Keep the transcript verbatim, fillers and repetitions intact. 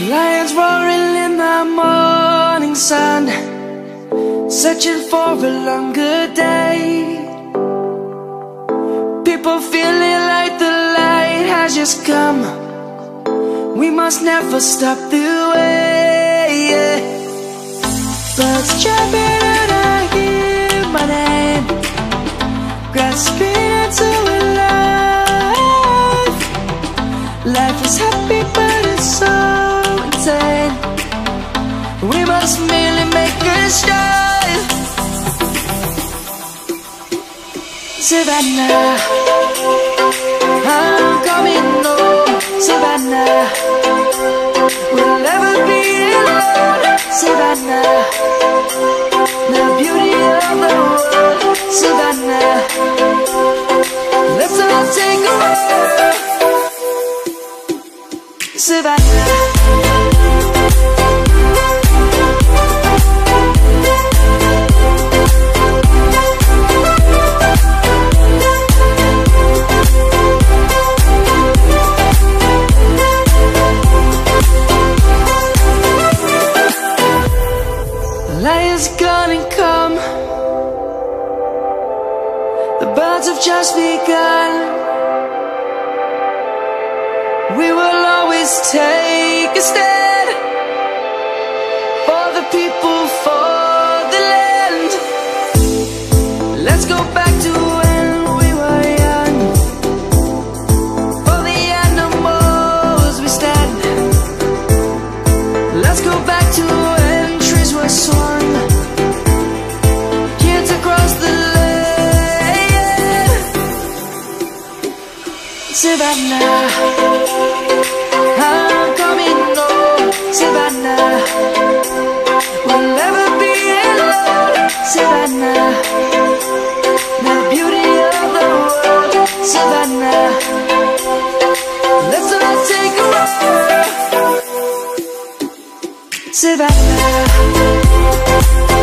Lions roaring in the morning sun, searching for a longer day. People feeling like the light has just come. We must never stop the way, yeah. Birds jumping and I hear my name, grasping into a life. Life is happy but it's so insane. We must merely make a start. Savannah, I'm coming home. Savannah, we'll never be alone. Savannah, the beauty of the world. Savannah, let's all take a walk. Savannah, light is gonna come. The birds have just begun. We will always take a stand for the people, for the land. Let's go back to when we were young. For the animals we stand. Let's go back to when trees were swung, kids across the land. Savannah, I'm coming home. Savannah, we'll never be alone. Savannah, the beauty of the world. Savannah, let's all take a walk. Savannah.